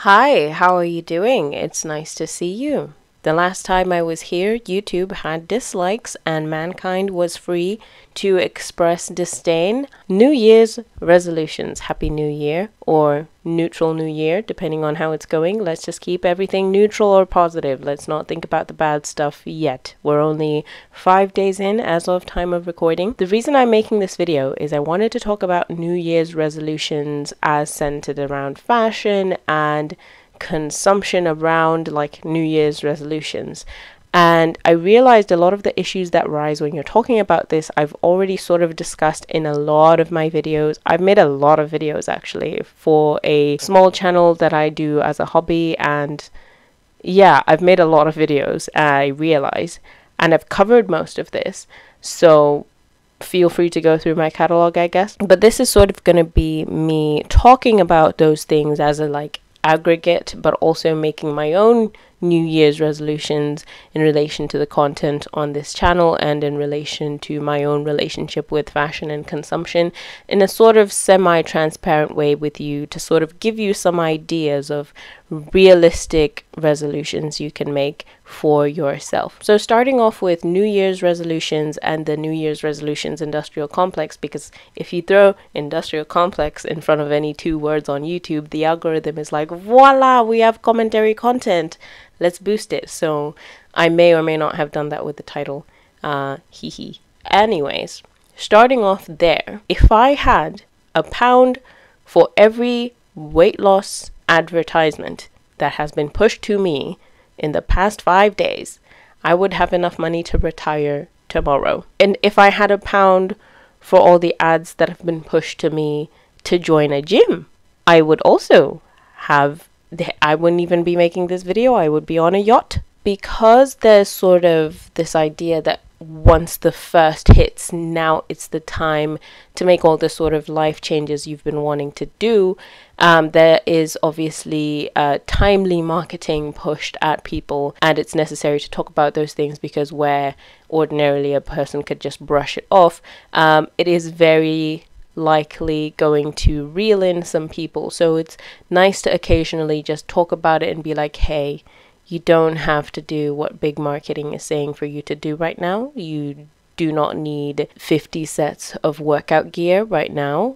Hi, how are you doing? It's nice to see you. The last time I was here, YouTube had dislikes and mankind was free to express disdain. New Year's resolutions. Happy New Year or neutral New Year, depending on how it's going. Let's just keep everything neutral or positive. Let's not think about the bad stuff yet. We're only 5 days in as of time of recording. The reason I'm making this video is I wanted to talk about New Year's resolutions as centered around fashion and consumption around like New Year's resolutions. And I realized a lot of the issues that rise when you're talking about this, I've already sort of discussed in a lot of my videos. I've made a lot of videos actually for a small channel that I do as a hobby. And yeah, I've made a lot of videos, I realize, and I've covered most of this. So feel free to go through my catalog, I guess. But this is sort of going to be me talking about those things as a like aggregate, but also making my own New Year's resolutions in relation to the content on this channel and in relation to my own relationship with fashion and consumption in a sort of semi-transparent way with you to sort of give you some ideas of realistic resolutions you can make for yourself. So starting off with New Year's resolutions and the New Year's resolutions industrial complex, because if you throw industrial complex in front of any two words on YouTube, the algorithm is like, voila, we have commentary content. Let's boost it. So I may or may not have done that with the title. Hee. Anyways, starting off there, if I had £1 for every weight loss advertisement that has been pushed to me in the past 5 days, I would have enough money to retire tomorrow. And if I had £1 for all the ads that have been pushed to me to join a gym, I would also have I wouldn't even be making this video. I would be on a yacht. Because there's sort of this idea that once the first hits, now it's the time to make all the sort of life changes you've been wanting to do. There is obviously timely marketing pushed at people, and it's necessary to talk about those things because where ordinarily a person could just brush it off, it is very likely going to reel in some people. So it's nice to occasionally just talk about it and be like, hey, you don't have to do what big marketing is saying for you to do right now. You do not need 50 sets of workout gear right now.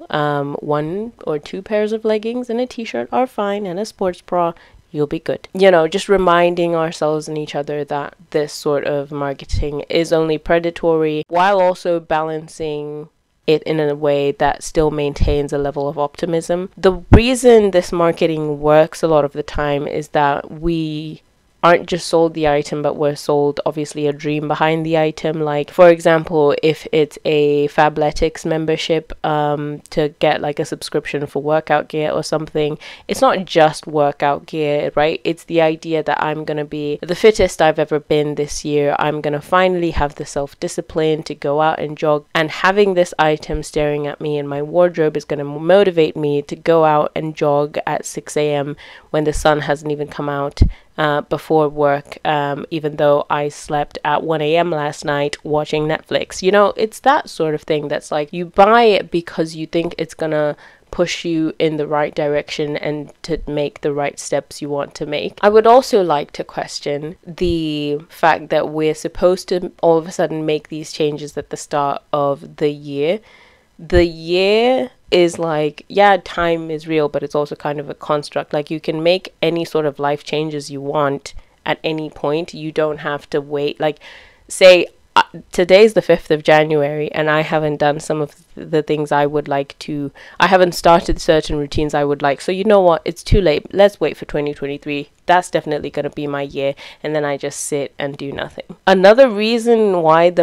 1 or 2 pairs of leggings and a t-shirt are fine, and a sports bra, you'll be good. You know, just reminding ourselves and each other that this sort of marketing is only predatory while also balancing it in a way that still maintains a level of optimism. The reason this marketing works a lot of the time is that we aren't just sold the item, but we're sold obviously a dream behind the item. Like for example, if it's a Fabletics membership to get like a subscription for workout gear or something, it's not just workout gear, right? It's the idea that I'm gonna be the fittest I've ever been this year. I'm gonna finally have the self-discipline to go out and jog, and having this item staring at me in my wardrobe is gonna motivate me to go out and jog at 6 a.m. when the sun hasn't even come out, before work, even though I slept at 1 a.m. last night watching Netflix. You know, it's that sort of thing that's like you buy it because you think it's gonna push you in the right direction and to make the right steps you want to make. I would also like to question the fact that we're supposed to all of a sudden make these changes at the start of the year. The year is like, yeah, time is real, but it's also kind of a construct. Like you can make any sort of life changes you want at any point. You don't have to wait. Like say today's the 5th of January and I haven't done some of the things I would like to. I haven't started certain routines I would like. So you know what? It's too late. Let's wait for 2023. That's definitely going to be my year. And then I just sit and do nothing. Another reason why the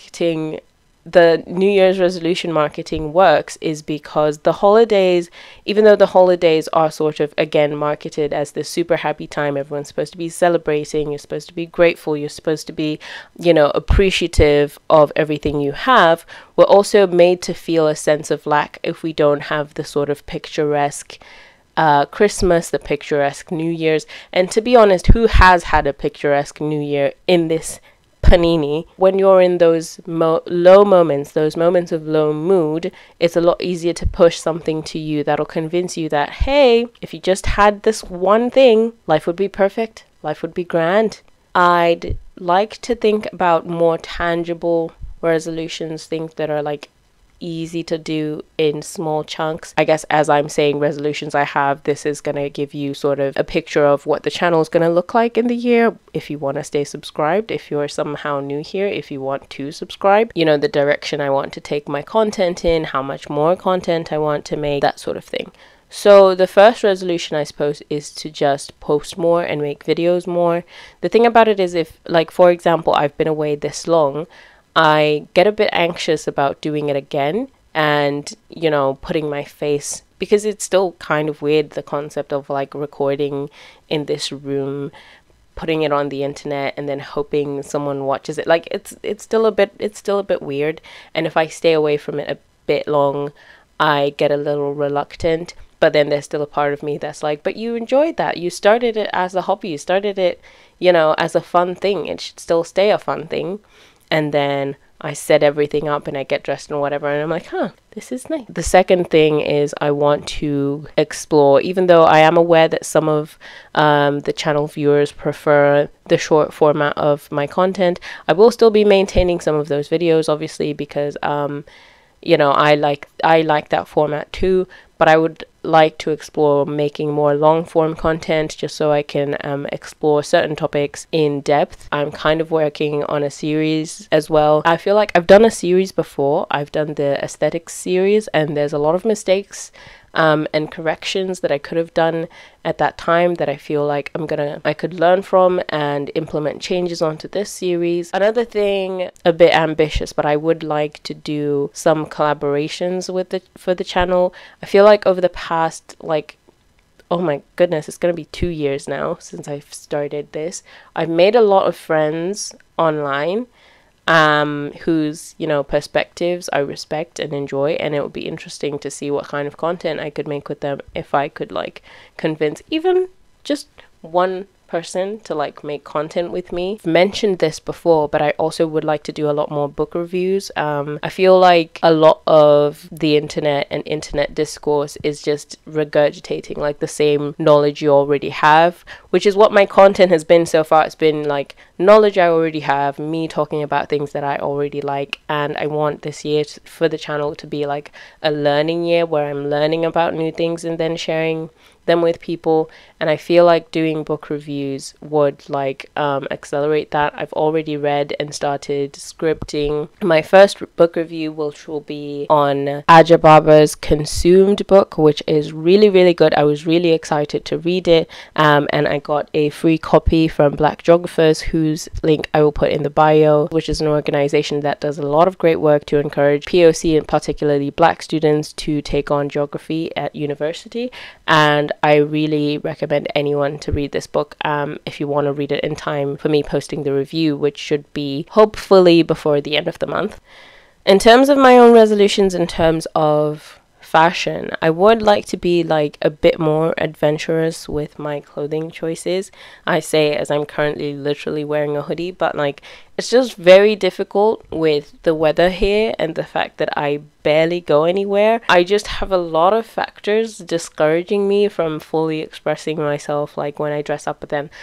New Year's resolution marketing works is because the holidays, even though the holidays are sort of again marketed as this super happy time, everyone's supposed to be celebrating, you're supposed to be grateful, you're supposed to be, you know, appreciative of everything you have, we're also made to feel a sense of lack if we don't have the sort of picturesque Christmas, the picturesque New Year's. And to be honest, who has had a picturesque New Year in this panini. When you're in those low moments, those moments of low mood, it's a lot easier to push something to you that'll convince you that, hey, if you just had this one thing, life would be perfect, life would be grand. I'd like to think about more tangible resolutions, things that are like easy to do in small chunks. I guess as I'm saying resolutions I have, this is going to give you sort of a picture of what the channel is going to look like in the year. If you want to stay subscribed, if you're somehow new here, if you want to subscribe, you know, the direction I want to take my content in, how much more content I want to make, that sort of thing. So the first resolution, I suppose, is to just post more and make videos more. The thing about it is, if, like, for example, I've been away this long, I get a bit anxious about doing it again and, you know, putting my face, because it's still kind of weird, the concept of like recording in this room, putting it on the internet and then hoping someone watches it. Like it's still a bit weird, and if I stay away from it a bit long, I get a little reluctant. But then there's still a part of me that's like, but you enjoyed that. You started it as a hobby. You started it, you know, as a fun thing. It should still stay a fun thing. And then I set everything up and I get dressed and whatever, and I'm like, huh, this is nice. The second thing is I want to explore, even though I am aware that some of the channel viewers prefer the short format of my content, I will still be maintaining some of those videos, obviously, because you know, I like that format too, but I would like to explore making more long form content just so I can explore certain topics in depth. I'm kind of working on a series as well. I feel like I've done a series before. I've done the aesthetics series, and there's a lot of mistakes and corrections that I could have done at that time that I feel like I could learn from and implement changes onto this series. Another thing, a bit ambitious, but I would like to do some collaborations for the channel. I feel like over the past, like, oh my goodness, it's gonna be 2 years now since I've started this, I've made a lot of friends online whose, you know, perspectives I respect and enjoy, and it would be interesting to see what kind of content I could make with them if I could like convince even just one person to like make content with me. I've mentioned this before, but I also would like to do a lot more book reviews. I feel like a lot of the internet and internet discourse is just regurgitating like the same knowledge you already have, which is what my content has been so far. It's been like knowledge I already have, me talking about things that I already like, and I want this year for the channel to be like a learning year where I'm learning about new things and then sharing them with people. And I feel like doing book reviews would like accelerate that. I've already read and started scripting my first book review, which will be on Aja Baba's Consumed book, which is really, really good. I was really excited to read it, and I got a free copy from Black Geographers, whose link I will put in the bio, which is an organization that does a lot of great work to encourage POC and particularly Black students to take on geography at university. And I really recommend anyone to read this book if you want to read it in time for me posting the review, which should be hopefully before the end of the month. In terms of my own resolutions, in terms of fashion, I would like to be like a bit more adventurous with my clothing choices. I say as I'm currently literally wearing a hoodie, but like it's just very difficult with the weather here and the fact that I barely go anywhere. I just have a lot of factors discouraging me from fully expressing myself like when I dress up, but then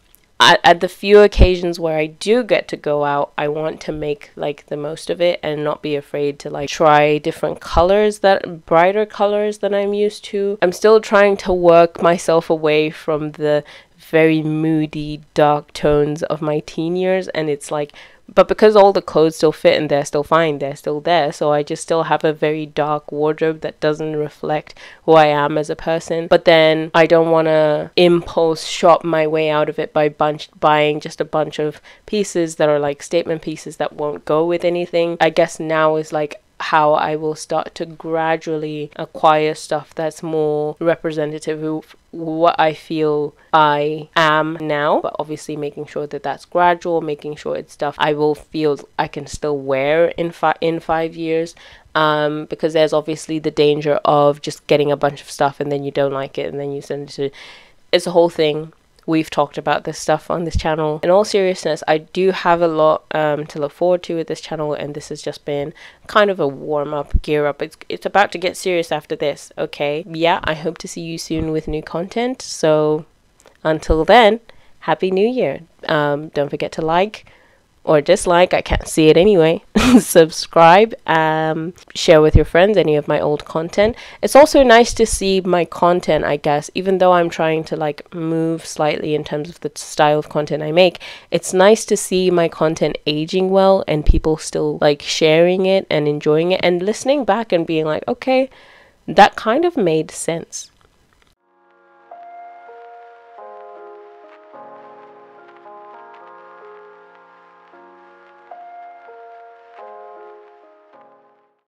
at the few occasions where I do get to go out, I want to make like the most of it and not be afraid to like try different colors, that brighter colors than I'm used to. I'm still trying to work myself away from the very moody dark tones of my teen years, and it's like, but because all the clothes still fit and they're still fine, they're still there, so I just still have a very dark wardrobe that doesn't reflect who I am as a person. But then I don't want to impulse shop my way out of it by buying just a bunch of pieces that are like statement pieces that won't go with anything. I guess now is like how I will start to gradually acquire stuff that's more representative of what I feel I am now, but obviously making sure that that's gradual, making sure it's stuff I will feel I can still wear in 5 years, because there's obviously the danger of just getting a bunch of stuff and then you don't like it and then you send it to, it's a whole thing we've talked about this stuff on this channel. In all seriousness, I do have a lot to look forward to with this channel, and this has just been kind of a warm up, gear up. It's about to get serious after this, okay? Yeah, I hope to see you soon with new content. So until then, Happy New Year. Don't forget to like or dislike, I can't see it anyway. Subscribe, share with your friends any of my old content. It's also nice to see my content, I guess, even though I'm trying to like move slightly in terms of the style of content I make. It's nice to see my content aging well and people still like sharing it and enjoying it and listening back and being like, okay, that kind of made sense.